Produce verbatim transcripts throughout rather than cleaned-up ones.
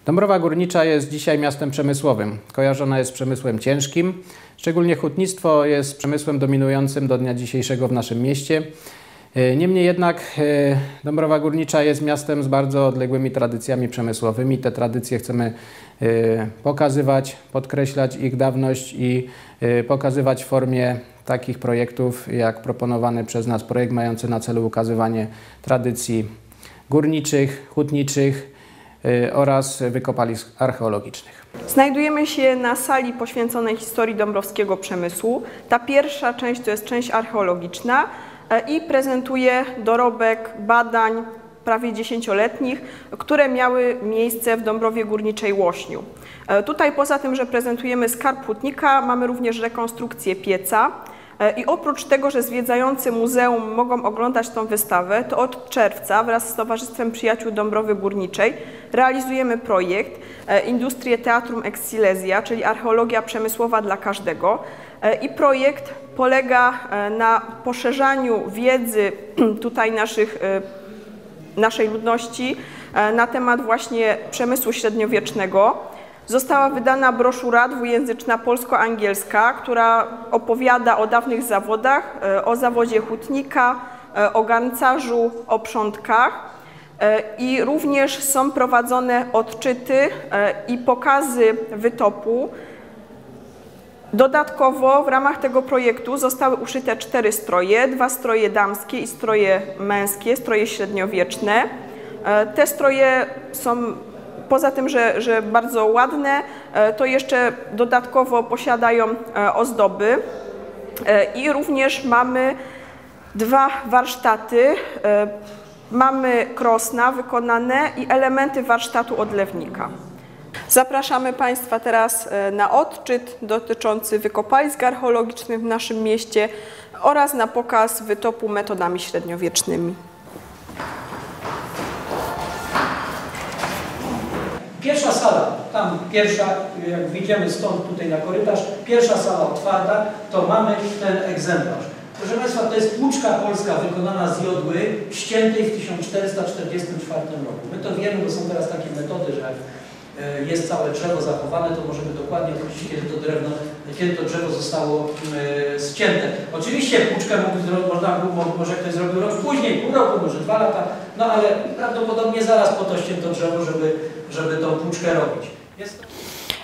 Dąbrowa Górnicza jest dzisiaj miastem przemysłowym. Kojarzona jest z przemysłem ciężkim. Szczególnie hutnictwo jest przemysłem dominującym do dnia dzisiejszego w naszym mieście. Niemniej jednak Dąbrowa Górnicza jest miastem z bardzo odległymi tradycjami przemysłowymi. Te tradycje chcemy pokazywać, podkreślać ich dawność i pokazywać w formie takich projektów jak proponowany przez nas projekt mający na celu ukazywanie tradycji górniczych, hutniczych oraz wykopalisk archeologicznych. Znajdujemy się na sali poświęconej historii dąbrowskiego przemysłu. Ta pierwsza część to jest część archeologiczna i prezentuje dorobek badań prawie dziesięcioletnich, które miały miejsce w Dąbrowie Górniczej Łośniu. Tutaj poza tym, że prezentujemy skarb hutnika, mamy również rekonstrukcję pieca. I oprócz tego, że zwiedzający muzeum mogą oglądać tą wystawę, to od czerwca wraz z Towarzystwem Przyjaciół Dąbrowy Górniczej realizujemy projekt Industrie Teatrum ex Silesia, czyli archeologia przemysłowa dla każdego. I projekt polega na poszerzaniu wiedzy tutaj naszych, naszej ludności na temat właśnie przemysłu średniowiecznego. Została wydana broszura dwujęzyczna polsko-angielska, która opowiada o dawnych zawodach, o zawodzie hutnika, o garncarzu, o przątkach i również są prowadzone odczyty i pokazy wytopu. Dodatkowo w ramach tego projektu zostały uszyte cztery stroje, dwa stroje damskie i stroje męskie, stroje średniowieczne. Te stroje są poza tym, że, że bardzo ładne, to jeszcze dodatkowo posiadają ozdoby i również mamy dwa warsztaty. Mamy krosna wykonane i elementy warsztatu odlewnika. Zapraszamy Państwa teraz na odczyt dotyczący wykopalisk archeologicznych w naszym mieście oraz na pokaz wytopu metodami średniowiecznymi. Pierwsza sala, tam pierwsza, jak wyjdziemy stąd tutaj na korytarz, pierwsza sala otwarta, to mamy ten egzemplarz. Proszę Państwa, to jest płuczka polska wykonana z jodły, ściętej w tysiąc czterysta czterdziestym czwartym roku. My to wiemy, bo są teraz takie metody, że jak jest całe drzewo zachowane, to możemy dokładnie określić, kiedy to drewno, kiedy to drzewo zostało ścięte. Oczywiście płuczkę mógł, można, może ktoś zrobił rok później, pół roku, może dwa lata, no ale prawdopodobnie zaraz po to ścięto drzewo, żeby, żeby tą płuczkę robić. Jest to...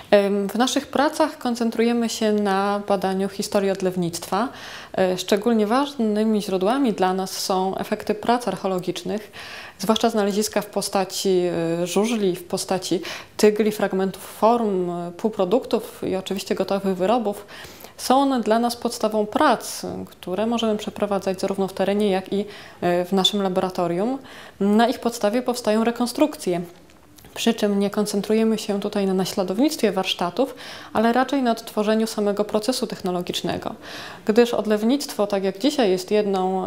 W naszych pracach koncentrujemy się na badaniu historii odlewnictwa. Szczególnie ważnymi źródłami dla nas są efekty prac archeologicznych, zwłaszcza znaleziska w postaci żużli, w postaci tygli, fragmentów form, półproduktów i oczywiście gotowych wyrobów. Są one dla nas podstawą prac, które możemy przeprowadzać zarówno w terenie, jak i w naszym laboratorium. Na ich podstawie powstają rekonstrukcje. Przy czym nie koncentrujemy się tutaj na naśladownictwie warsztatów, ale raczej na odtworzeniu samego procesu technologicznego. Gdyż odlewnictwo, tak jak dzisiaj, jest jedną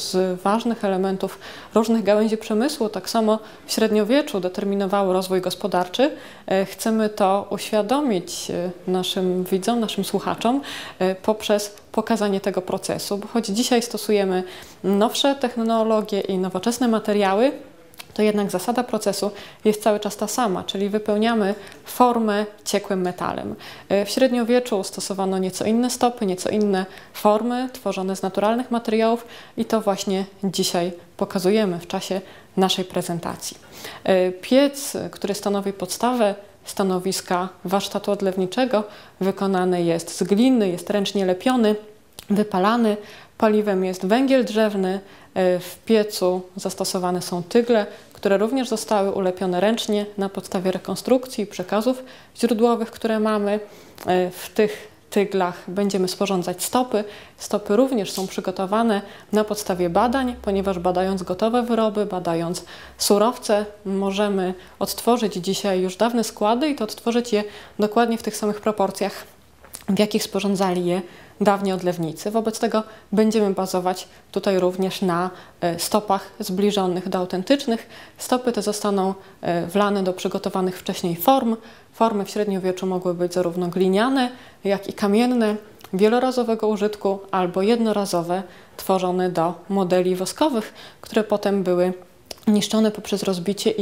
z ważnych elementów różnych gałęzi przemysłu, tak samo w średniowieczu determinowało rozwój gospodarczy. Chcemy to uświadomić naszym widzom, naszym słuchaczom poprzez pokazanie tego procesu, bo choć dzisiaj stosujemy nowsze technologie i nowoczesne materiały, to jednak zasada procesu jest cały czas ta sama, czyli wypełniamy formę ciekłym metalem. W średniowieczu stosowano nieco inne stopy, nieco inne formy tworzone z naturalnych materiałów i to właśnie dzisiaj pokazujemy w czasie naszej prezentacji. Piec, który stanowi podstawę stanowiska warsztatu odlewniczego, wykonany jest z gliny, jest ręcznie lepiony, wypalany. Paliwem jest węgiel drzewny. W piecu zastosowane są tygle, które również zostały ulepione ręcznie na podstawie rekonstrukcji i przekazów źródłowych, które mamy. W tych tyglach będziemy sporządzać stopy. Stopy również są przygotowane na podstawie badań, ponieważ badając gotowe wyroby, badając surowce, możemy odtworzyć dzisiaj już dawne składy i to odtworzyć je dokładnie w tych samych proporcjach, w jakich sporządzali je dawni odlewnicy. Wobec tego będziemy bazować tutaj również na stopach zbliżonych do autentycznych. Stopy te zostaną wlane do przygotowanych wcześniej form. Formy w średniowieczu mogły być zarówno gliniane, jak i kamienne, wielorazowego użytku albo jednorazowe, tworzone do modeli woskowych, które potem były niszczone poprzez rozbicie i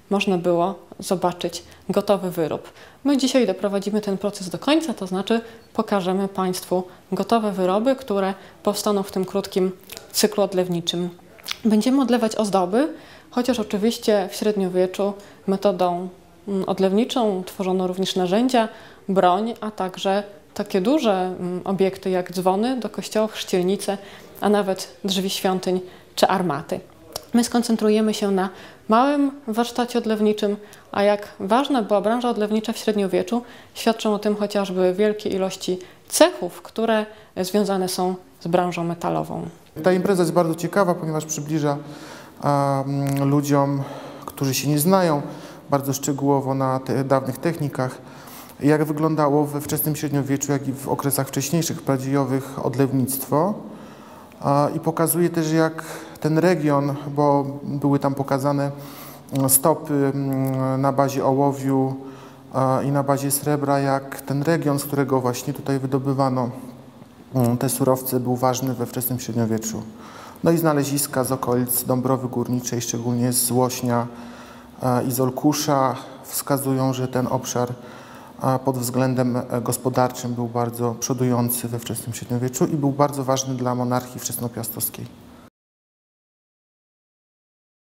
można było zobaczyć gotowy wyrób. My dzisiaj doprowadzimy ten proces do końca, to znaczy pokażemy Państwu gotowe wyroby, które powstaną w tym krótkim cyklu odlewniczym. Będziemy odlewać ozdoby, chociaż oczywiście w średniowieczu metodą odlewniczą tworzono również narzędzia, broń, a także takie duże obiekty jak dzwony do kościołów, chrzcielnice, a nawet drzwi świątyń czy armaty. My skoncentrujemy się na małym warsztacie odlewniczym, a jak ważna była branża odlewnicza w średniowieczu, świadczą o tym chociażby wielkie ilości cechów, które związane są z branżą metalową. Ta impreza jest bardzo ciekawa, ponieważ przybliża um, ludziom, którzy się nie znają, bardzo szczegółowo na te dawnych technikach, jak wyglądało we wczesnym średniowieczu, jak i w okresach wcześniejszych, pradziejowych odlewnictwo. I pokazuje też, jak ten region, bo były tam pokazane stopy na bazie ołowiu i na bazie srebra, jak ten region, z którego właśnie tutaj wydobywano te surowce, był ważny we wczesnym średniowieczu. No i znaleziska z okolic Dąbrowy Górniczej, szczególnie z Łośnia i z Olkusza, wskazują, że ten obszar pod względem gospodarczym był bardzo przodujący we wczesnym średniowieczu i był bardzo ważny dla monarchii wczesnopiastowskiej.